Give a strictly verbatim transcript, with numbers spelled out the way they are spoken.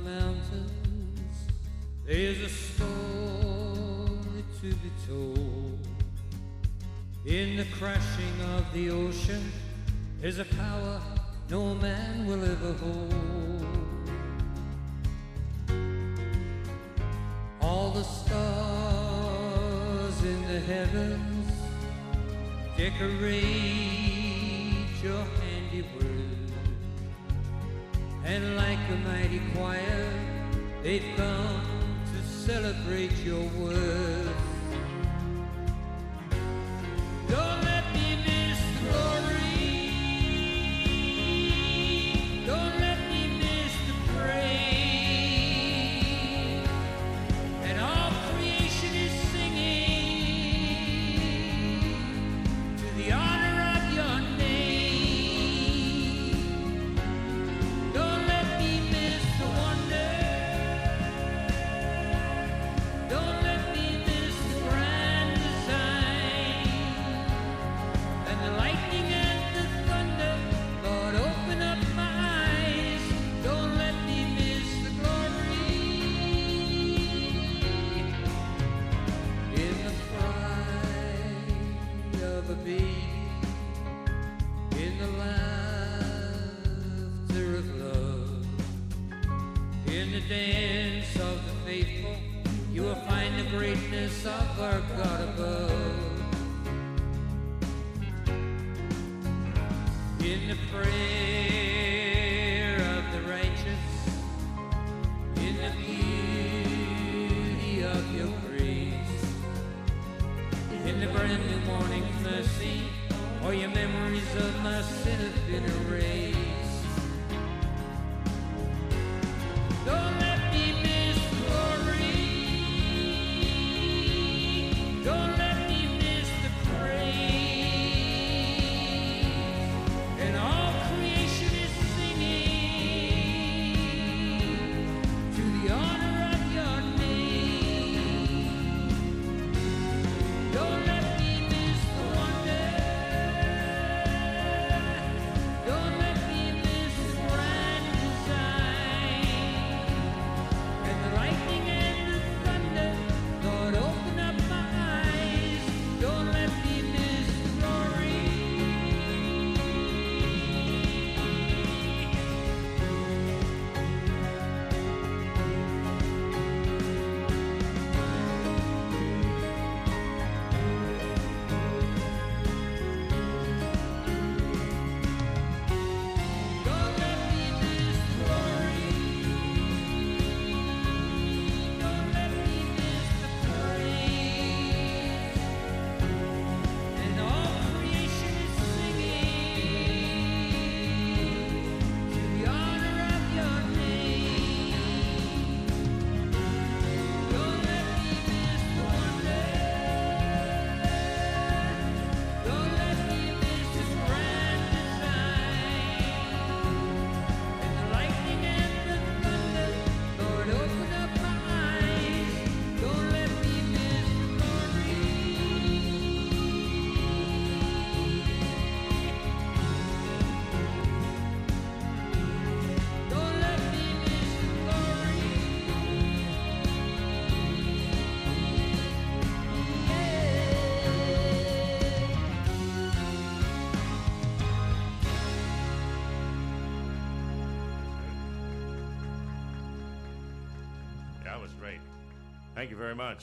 mountains, there's a story to be told. In the crashing of the ocean, there's a power no man will ever hold. All the stars in the heavens decorate your handiwork, and like a mighty choir, they've come to celebrate your worth. Don't let me miss the glory. Don't let me miss the praise. And all creation is singing to the honor of your name. Don't let me miss the wonder. Don't let me miss the grand design. And the lightning and the thunder, Lord, open up my eyes. Don't let me miss the glory. In the cry of a baby, in the laughter of love, in the dance of the faithful, you will find the greatness of our God above. In the prayer of the righteous, in the beauty of your grace, in the brand new morning mercy, all your memories of my sin have been erased. Don't let me miss glory. Don't let me miss the praise. And all creation is singing to the honor of your name. Don't let me miss the wonder. Don't let me miss the grand design. And the lightning and the thunder, Lord, open up my eyes. Don't let me miss the glory. Don't let me miss the glory. Don't let me miss the praise. And all creation is singing to the honor of your name. Don't let me miss the wonder. Don't let me miss this grand design. And the lightning and the thunder, Lord, open up my eyes. Don't let me miss the glory. Don't let me miss the glory. That was great. Thank you very much.